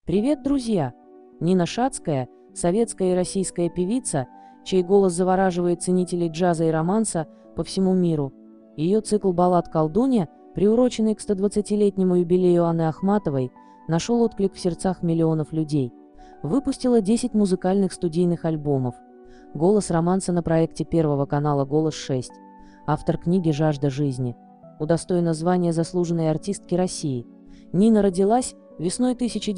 Привет, друзья! Нина Шацкая, советская и российская певица, чей голос завораживает ценителей джаза и романса по всему миру. Ее цикл баллад «Колдунья», приуроченный к 120-летнему юбилею Анны Ахматовой, нашел отклик в сердцах миллионов людей. Выпустила 10 музыкальных студийных альбомов. Голос романса на проекте Первого канала «Голос-6». Автор книги «Жажда жизни». Удостоена звания заслуженной артистки России. Нина родилась весной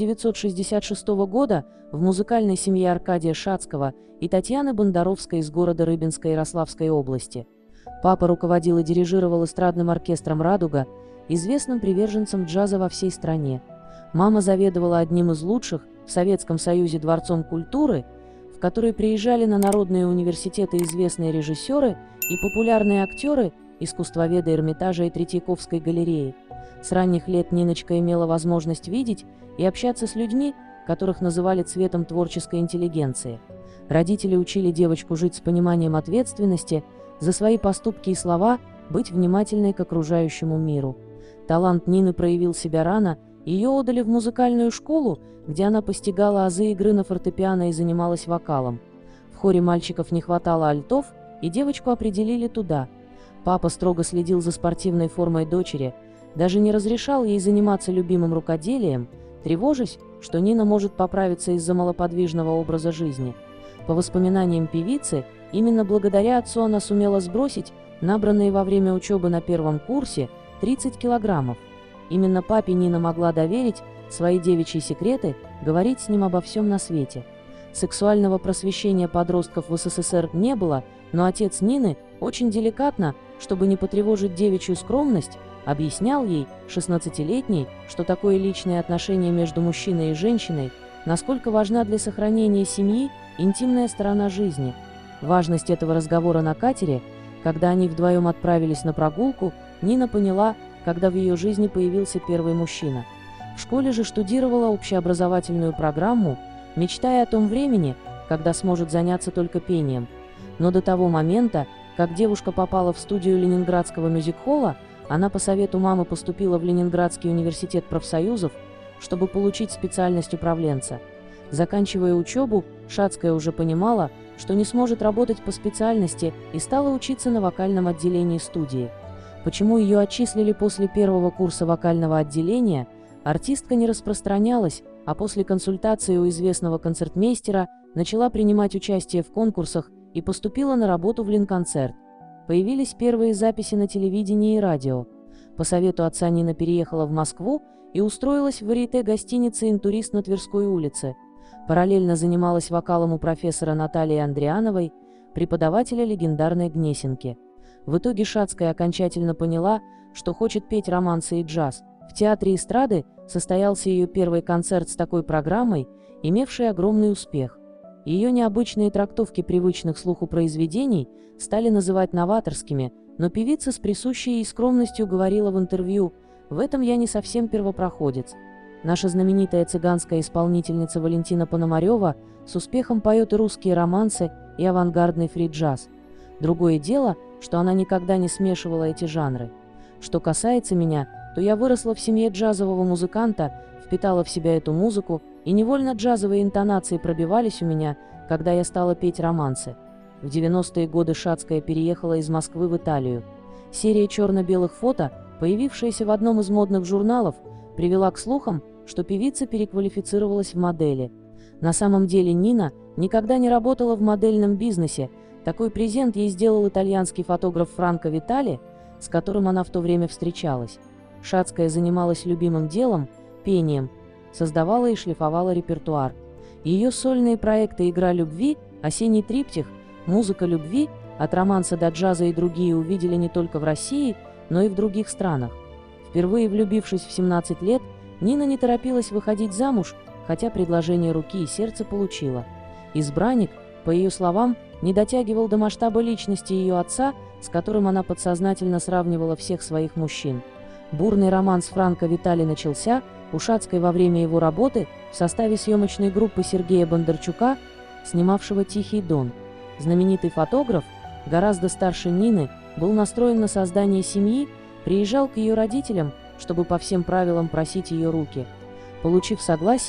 1966 года в музыкальной семье Аркадия Шацкого и Татьяны Бондаровской из города Рыбинска Ярославской области. Папа руководил и дирижировал эстрадным оркестром «Радуга», известным приверженцем джаза во всей стране. Мама заведовала одним из лучших в Советском Союзе дворцом культуры, в который приезжали на народные университеты известные режиссеры и популярные актеры, искусствоведы Эрмитажа и Третьяковской галереи. С ранних лет Ниночка имела возможность видеть и общаться с людьми, которых называли цветом творческой интеллигенции. Родители учили девочку жить с пониманием ответственности за свои поступки и слова, быть внимательной к окружающему миру. Талант Нины проявил себя рано, ее отдали в музыкальную школу, где она постигала азы игры на фортепиано и занималась вокалом. В хоре мальчиков не хватало альтов, и девочку определили туда. Папа строго следил за спортивной формой дочери, даже не разрешал ей заниматься любимым рукоделием, тревожась, что Нина может поправиться из-за малоподвижного образа жизни. По воспоминаниям певицы, именно благодаря отцу она сумела сбросить набранные во время учебы на первом курсе 30 килограммов. Именно папе Нина могла доверить свои девичьи секреты, говорить с ним обо всем на свете. Сексуального просвещения подростков в СССР не было, но отец Нины очень деликатно, чтобы не потревожить девичью скромность, объяснял ей, 16-летней, что такое личные отношения между мужчиной и женщиной, насколько важна для сохранения семьи интимная сторона жизни. Важность этого разговора на катере, когда они вдвоем отправились на прогулку, Нина поняла, когда в ее жизни появился первый мужчина. В школе же штудировала общеобразовательную программу, мечтая о том времени, когда сможет заняться только пением. Но до того момента, как девушка попала в студию Ленинградского мюзик-холла, она по совету мамы поступила в Ленинградский университет профсоюзов, чтобы получить специальность управленца. Заканчивая учебу, Шацкая уже понимала, что не сможет работать по специальности, и стала учиться на вокальном отделении студии. Почему ее отчислили после первого курса вокального отделения, артистка не распространялась, а после консультации у известного концертмейстера начала принимать участие в конкурсах и поступила на работу в Ленконцерт. Появились первые записи на телевидении и радио. По совету отца Нина переехала в Москву и устроилась в варьете гостиницы «Интурист» на Тверской улице. Параллельно занималась вокалом у профессора Натальи Андриановой, преподавателя легендарной Гнесинки. В итоге Шацкая окончательно поняла, что хочет петь романсы и джаз. В Театре эстрады состоялся ее первый концерт с такой программой, имевший огромный успех. Ее необычные трактовки привычных слуху произведений стали называть новаторскими, но певица с присущей ей скромностью говорила в интервью: «В этом я не совсем первопроходец». Наша знаменитая цыганская исполнительница Валентина Пономарева с успехом поет и русские романсы, и авангардный фри-джаз. Другое дело, что она никогда не смешивала эти жанры. Что касается меня, то я выросла в семье джазового музыканта, впитала в себя эту музыку, и невольно джазовые интонации пробивались у меня, когда я стала петь романсы. В 90-е годы Шацкая переехала из Москвы в Италию. Серия черно-белых фото, появившаяся в одном из модных журналов, привела к слухам, что певица переквалифицировалась в модели. На самом деле Нина никогда не работала в модельном бизнесе. Такой презент ей сделал итальянский фотограф Франко Витали, с которым она в то время встречалась. Шацкая занималась любимым делом – пением, создавала и шлифовала репертуар. Ее сольные проекты «Игра любви», «Осенний триптих», «Музыка любви», «От романса до джаза» и другие увидели не только в России, но и в других странах. Впервые влюбившись в 17 лет, Нина не торопилась выходить замуж, хотя предложение руки и сердца получила. Избранник, по ее словам, не дотягивал до масштаба личности ее отца, с которым она подсознательно сравнивала всех своих мужчин. Бурный роман с Франко Витали начался у Шацкой во время его работы в составе съемочной группы Сергея Бондарчука, снимавшего «Тихий Дон». Знаменитый фотограф, гораздо старше Нины, был настроен на создание семьи, приезжал к ее родителям, чтобы по всем правилам просить ее руки. Получив согласие,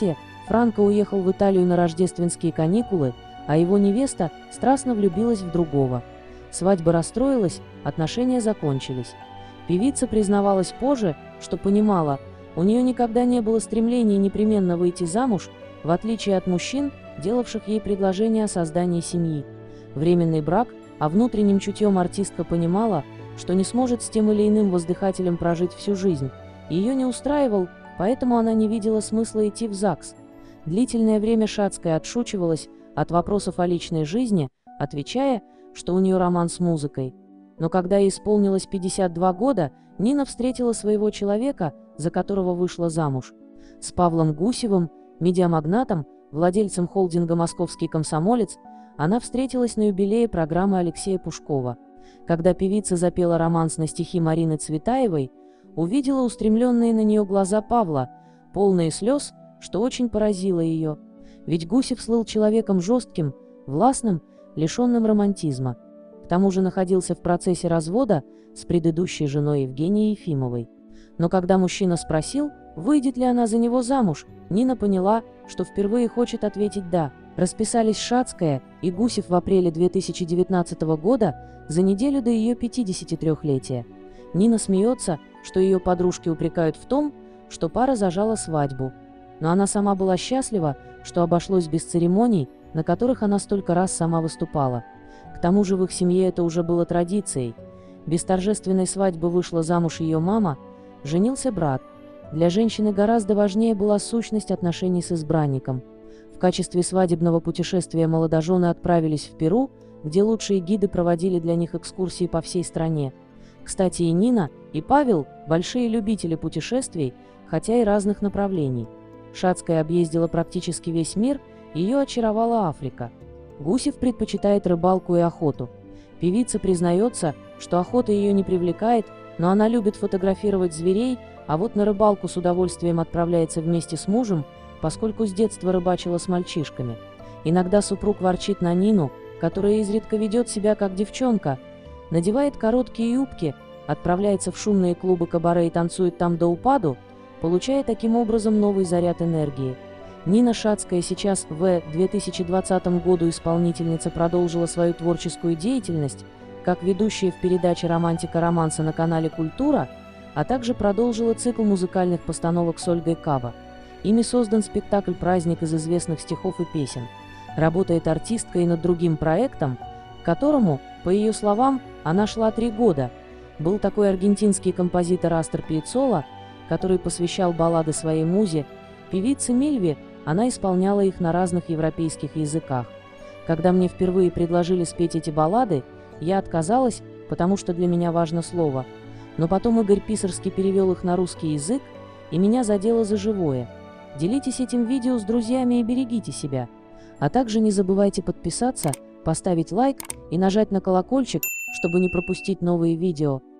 Франко уехал в Италию на рождественские каникулы, а его невеста страстно влюбилась в другого. Свадьба расстроилась, отношения закончились. Певица признавалась позже, что понимала, у нее никогда не было стремления непременно выйти замуж, в отличие от мужчин, делавших ей предложение о создании семьи. Временный брак, а внутренним чутьем артистка понимала, что не сможет с тем или иным воздыхателем прожить всю жизнь. Ее не устраивал, поэтому она не видела смысла идти в ЗАГС. Длительное время Шацкая отшучивалась от вопросов о личной жизни, отвечая, что у нее роман с музыкой. Но когда ей исполнилось 52 года, Нина встретила своего человека, за которого вышла замуж. С Павлом Гусевым, медиамагнатом, владельцем холдинга «Московский комсомолец», она встретилась на юбилее программы Алексея Пушкова. Когда певица запела романс на стихи Марины Цветаевой, увидела устремленные на нее глаза Павла, полные слез, что очень поразило ее. Ведь Гусев слыл человеком жестким, властным, лишенным романтизма. К тому же находился в процессе развода с предыдущей женой Евгенией Ефимовой. Но когда мужчина спросил, выйдет ли она за него замуж, Нина поняла, что впервые хочет ответить «да». Расписались Шацкая и Гусев в апреле 2019 года за неделю до ее 53-летия. Нина смеется, что ее подружки упрекают в том, что пара зажала свадьбу. Но она сама была счастлива, что обошлось без церемоний, на которых она столько раз сама выступала. К тому же в их семье это уже было традицией. Без торжественной свадьбы вышла замуж ее мама, женился брат. Для женщины гораздо важнее была сущность отношений с избранником. В качестве свадебного путешествия молодожены отправились в Перу, где лучшие гиды проводили для них экскурсии по всей стране. Кстати, и Нина, и Павел – большие любители путешествий, хотя и разных направлений. Шацкая объездила практически весь мир, ее очаровала Африка. Гусев предпочитает рыбалку и охоту. Певица признается, что охота ее не привлекает, но она любит фотографировать зверей, а вот на рыбалку с удовольствием отправляется вместе с мужем, поскольку с детства рыбачила с мальчишками. Иногда супруг ворчит на Нину, которая изредка ведет себя как девчонка, надевает короткие юбки, отправляется в шумные клубы кабаре и танцует там до упаду, получая таким образом новый заряд энергии. Нина Шацкая сейчас в 2020 году исполнительница продолжила свою творческую деятельность, как ведущая в передаче «Романтика романса» на канале «Культура», а также продолжила цикл музыкальных постановок с Ольгой Каба. Ими создан спектакль «Праздник» из известных стихов и песен. Работает артистка и над другим проектом, к которому, по ее словам, она шла 3 года. Был такой аргентинский композитор Астор Пиаццола, который посвящал баллады своей музе, певице Мильве. Она исполняла их на разных европейских языках. Когда мне впервые предложили спеть эти баллады, я отказалась, потому что для меня важно слово. Но потом Игорь Писарский перевел их на русский язык, и меня задело за живое. Делитесь этим видео с друзьями и берегите себя. А также не забывайте подписаться, поставить лайк и нажать на колокольчик, чтобы не пропустить новые видео.